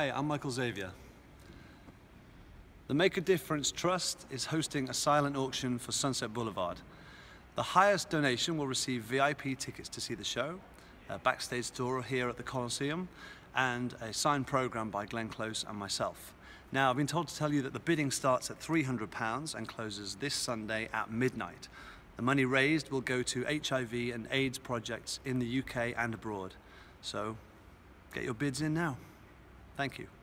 Hi, I'm Michael Xavier. The Make a Difference Trust is hosting a silent auction for Sunset Boulevard. The highest donation will receive VIP tickets to see the show, a backstage tour here at the Coliseum, and a signed program by Glenn Close and myself. Now, I've been told to tell you that the bidding starts at £300 and closes this Sunday at midnight. The money raised will go to HIV and AIDS projects in the UK and abroad. So, get your bids in now. Thank you.